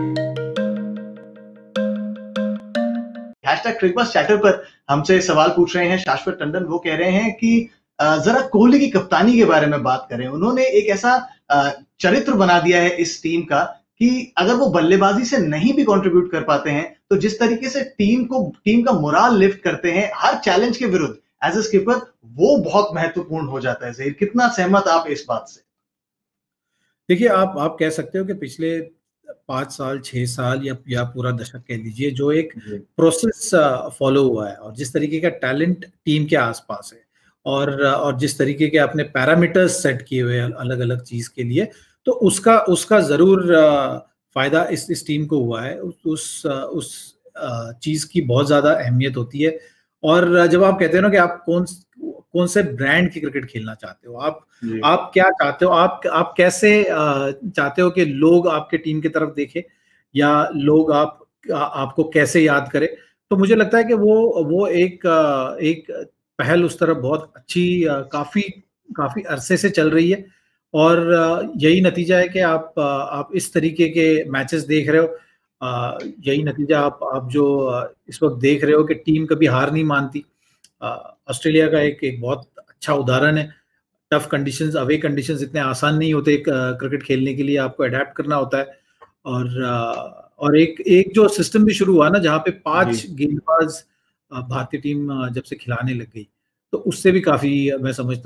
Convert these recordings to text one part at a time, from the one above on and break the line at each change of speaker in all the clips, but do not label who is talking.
Hashtag क्रिकबस chatter पर हमसे सवाल पूछ रहे हैं शाश्वत टंडन। वो कह रहे हैं कि जरा कोहली की कप्तानी के बारे में बात करें। उन्होंने एक ऐसा चरित्र बना दिया है इस टीम का कि अगर वो बल्लेबाजी से नहीं भी कंट्रीब्यूट कर पाते हैं तो जिस तरीके से टीम का मोराल लिफ्ट करते हैं हर चैलेंज के विरुद्ध एज ए स्किपर, वो बहुत महत्वपूर्ण हो जाता है। ज़हीर, कितना सहमत आप इस बात से?
देखिए, आप कह सकते हो कि पिछले 5 साल 6 साल या पूरा दशक कह लीजिए, जो एक प्रोसेस फॉलो हुआ है और जिस तरीके का टैलेंट टीम के आसपास है और जिस तरीके के अपने पैरामीटर्स सेट किए हुए हैं अलग अलग चीज के लिए, तो उसका जरूर फायदा इस टीम को हुआ है। उस चीज की बहुत ज्यादा अहमियत होती है। और जब आप कहते हो ना कि आप कौन से ब्रांड की क्रिकेट खेलना चाहते हो, आप क्या चाहते हो, आप कैसे चाहते हो कि लोग आपके टीम की तरफ देखें या लोग आपको कैसे याद करें, तो मुझे लगता है कि वो एक पहल उस तरफ बहुत अच्छी काफी अरसे से चल रही है। और यही नतीजा है कि आप इस तरीके के मैचेस देख रहे हो। यही नतीजा आप जो इस वक्त देख रहे हो कि टीम कभी हार नहीं मानती। ऑस्ट्रेलिया का एक बहुत अच्छा उदाहरण है। टफ कंडीशंस, अवे कंडीशंस इतने आसान नहीं होते क्रिकेट खेलने के लिए, आपको अडेप्ट करना होता है। और एक जो सिस्टम भी शुरू हुआ ना, जहाँ पे 5 गेंदबाज भारतीय टीम जब से खिलाने लग गई, तो उससे भी काफी मैं समझता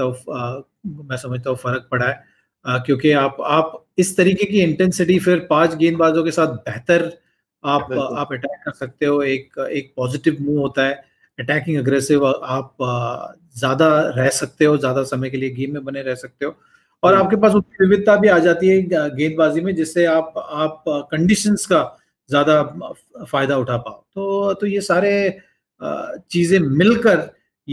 हूँ फर्क पड़ा है। क्योंकि आप इस तरीके की इंटेंसिटी फिर 5 गेंदबाजों के साथ बेहतर आप अटैक कर सकते हो। एक पॉजिटिव मूव होता है, अटैकिंग अग्रेसिव, आप ज्यादा रह सकते हो, ज्यादा समय के लिए गेम में बने रह सकते हो। और आपके पास उतनी विविधता भी आ जाती है गेंदबाजी में, जिससे आप कंडीशंस का ज्यादा फायदा उठा पाओ। तो ये सारे चीजें मिलकर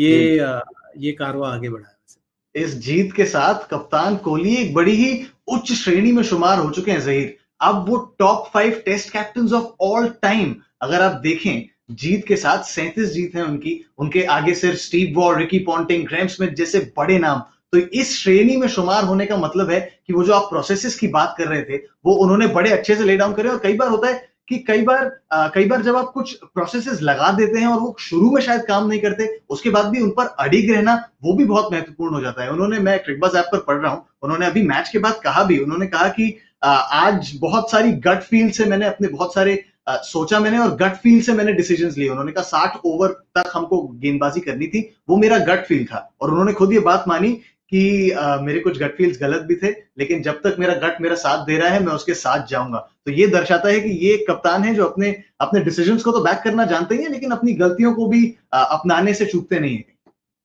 ये कारवां आगे बढ़ा है।
इस जीत के साथ कप्तान कोहली एक बड़ी ही उच्च श्रेणी में शुमार हो चुके हैं ज़हीर। अब वो top 5 test captain of all time अगर आप देखें, जीत के साथ 37 जीत हैं उनकी। उनके आगे सिर्फ Steve Waugh, Ricky Ponting, Graeme Smith जैसे बड़े नाम। तो इस श्रेणी में शुमार होने का मतलब है कि वो जो आप प्रोसेसेस की बात कर रहे थे वो उन्होंने बड़े अच्छे से ले डाउन करे। और कई बार होता है कि कई बार जब आप कुछ प्रोसेसेस लगा देते हैं और वो शुरू में शायद काम नहीं करते, उसके बाद भी उन पर अडिग रहना वो भी बहुत महत्वपूर्ण हो जाता है। उन्होंने, मैं क्रिकबज़ ऐप पर पढ़ रहा हूं, उन्होंने अभी मैच के बाद कहा भी, उन्होंने कहा कि आज बहुत सारी गट फील से मैंने अपने बहुत सारे सोचा मैंने और गट फील से मैंने डिसीजंस लिए। उन्होंने कहा 60 ओवर तक हमको गेंदबाजी करनी थी, वो मेरा गट फील था। और उन्होंने खुद ये बात मानी कि मेरे कुछ गट फील्स गलत भी थे, लेकिन जब तक मेरा गट मेरा साथ दे रहा है मैं उसके साथ जाऊंगा। तो ये दर्शाता है कि ये एक कप्तान है जो अपने डिसीजंस को तो बैक करना जानते हैं, लेकिन अपनी गलतियों को भी अपनाने से चूकते नहीं है।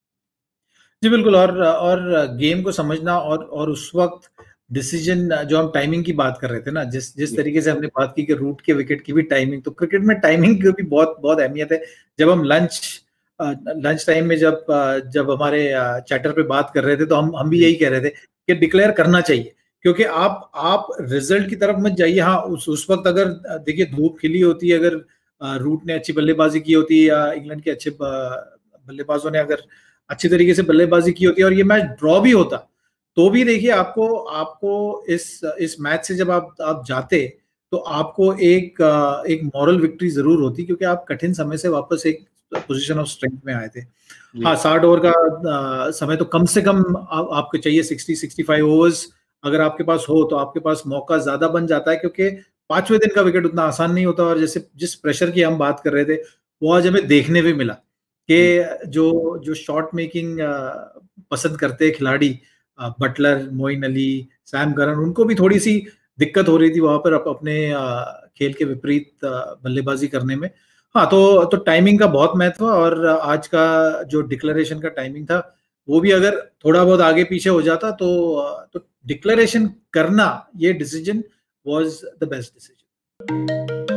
जी बिल्कुल। और गेम को समझना और उस वक्त डिसीजन, जो हम टाइमिंग की बात कर रहे थे ना, जिस तरीके से हमने बात की कि रूट के विकेट की भी टाइमिंग, तो क्रिकेट में टाइमिंग की भी बहुत बहुत अहमियत है। जब हम लंच टाइम में जब हमारे चैटर पे बात कर रहे थे, तो हम भी यही कह रहे थे कि डिक्लेयर करना चाहिए, क्योंकि आप रिजल्ट की तरफ मत जाइए। हाँ, उस वक्त अगर देखिए धूप खिली होती है, अगर रूट ने अच्छी बल्लेबाजी की होती है या इंग्लैंड के अच्छे बल्लेबाजों ने अगर अच्छी तरीके से बल्लेबाजी की होती है और ये मैच ड्रॉ भी होता, तो भी देखिए आपको इस मैच से जब आप जाते, तो आपको एक मॉरल विक्ट्री जरूर होती, क्योंकि आप कठिन समय से वापस एक पोजीशन ऑफ स्ट्रेंथ में आए थे। हाँ, 60 ओवर का समय तो कम से कम आपको चाहिए। 60-65 ओवर्स अगर आपके पास हो तो आपके पास मौका ज्यादा बन जाता है, क्योंकि 5वें दिन का विकेट उतना आसान नहीं होता। और जैसे जिस प्रेशर की हम बात कर रहे थे, वो आज हमें देखने भी मिला कि जो शॉट मेकिंग पसंद करते हैं खिलाड़ी, Buttler, Moeen Ali, Sam Curran, उनको भी थोड़ी सी दिक्कत हो रही थी वहां पर अपने खेल के विपरीत बल्लेबाजी करने में। हाँ, तो टाइमिंग का बहुत महत्व है। और आज का जो डिक्लेरेशन का टाइमिंग था, वो भी अगर थोड़ा बहुत आगे पीछे हो जाता तो डिक्लेरेशन करना, ये decision was the best decision.